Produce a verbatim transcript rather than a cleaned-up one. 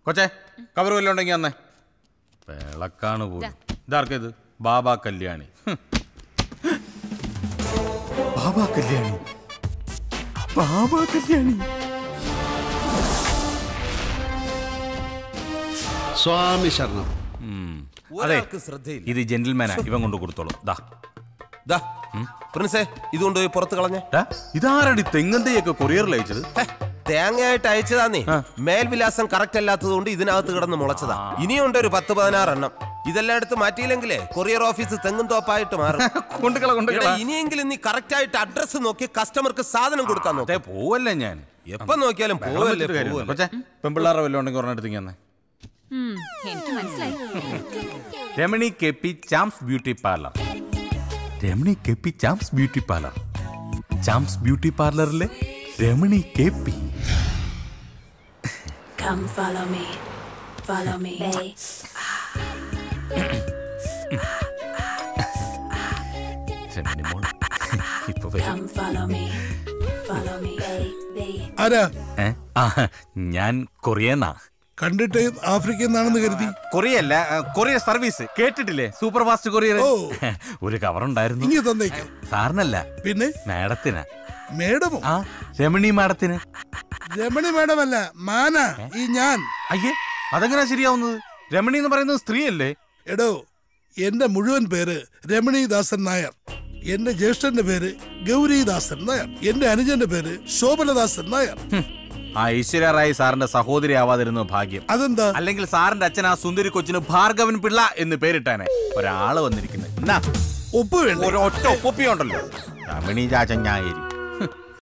കൊച്ചേ കവർ വല്ലതും ഉണ്ടെങ്കിൽ അന്നേ വിളക്കാണ് പോലും. ഇതാർക്കേത്? ബാബാ കല്യാണി. ബാബാ കല്യാണി ബാബാ കല്യാണി സ്വാമി ശരണം. അതെ, ഇത് ജെന്റിൽമാനാ, ഇവൻ കൊണ്ട് കൊടുത്തോളൂ. ദാ പ്രിൻസേ, ഇത് കൊണ്ടുപോയി പുറത്ത് കളഞ്ഞേ. ഇതാരടി തെങ്ങന്തയൊക്കെ കൊറിയറിൽ അയച്ചത്? തേങ്ങയായിട്ട് അയച്ചതാന്നേ. മേൽവിലാസം കറക്റ്റ് അല്ലാത്തത് കൊണ്ട് ഇതിനകത്ത് കിടന്ന് മുളച്ചതാ. ഇനിയുണ്ട് ഒരു പത്ത് പതിനാറെണ്ണം. ഇതെല്ലാം എടുത്ത് മാറ്റിയില്ലെങ്കിലേ കൊറിയർ ഓഫീസ് തെങ്ങും തോപ്പായിട്ട് മാറും. ഇനിയെങ്കിലും നീ കറക്റ്റ് ആയിട്ട് അഡ്രസ് നോക്കി കസ്റ്റമർക്ക് സാധനം കൊടുക്കാൻ നോക്കേ. പോവല്ലേ ഞാൻ എപ്പൊ നോക്കിയാലും പോവല്ലേ. പെമ്പിള്ളാറെ വല്ലതും ഉണ്ടെങ്കിൽ ഒരെണ്ണം Ramani K P Charms beauty parlour. Ramani K P Charms beauty parlour. Charms beauty പാർലറിലെ Ramani K P. Come follow me, follow me. Come follow me, follow me, baby. ആരാ? ഞാൻ കൊറിയനാ. കണ്ടിട്ട് ആഫ്രിക്കയിൽ നിന്നാണെന്ന് കരുതി. കൊറിയല്ല, കൊറിയർ സർവീസ്. കേട്ടിട്ടില്ലേ? Super fast courier. ഒരു കവർ ഉണ്ടായിരുന്നു. ഇനി തന്നേക്കാം. സാറിനല്ല, പിന്നെ മാഡത്തിനാ. മേഡമോ? ആ, രമണി മാഡത്തിന്. രമണി മേഡമല്ല, മാന ഈ ഞാൻ. അയ്യേ, അതെങ്ങനാ ശരിയാവുന്നത്? രമണി എന്ന് പറയുന്നത് സ്ത്രീയല്ലേ? എടോ, എന്റെ മുഴുവൻ പേര് രമണീദാസൻ നായർ. എന്റെ ജ്യേഷ്ഠന്റെ പേര് ഗൗരീദാസൻ നായർ. എന്റെ അനുജന്റെ പേര് ശോഭനദാസൻ നായർ. ആ ഐശ്വര്യ റായ് സാറിന്റെ സഹോദരി ആവാതിരുന്നു ഭാഗ്യം. അതെന്താ? അല്ലെങ്കിൽ സാറിന്റെ അച്ഛൻ ആ സുന്ദരി കൊച്ചിന് ഭാർഗവൻ പിള്ള എന്ന് പേരിട്ടാനെ. ഒരാള് വന്നിരിക്കുന്നത്. ഒറ്റ ഒപ്പൊപ്പിയുണ്ടല്ലോ, രമണി ചാച്ചൻ ഞായിരിക്കും.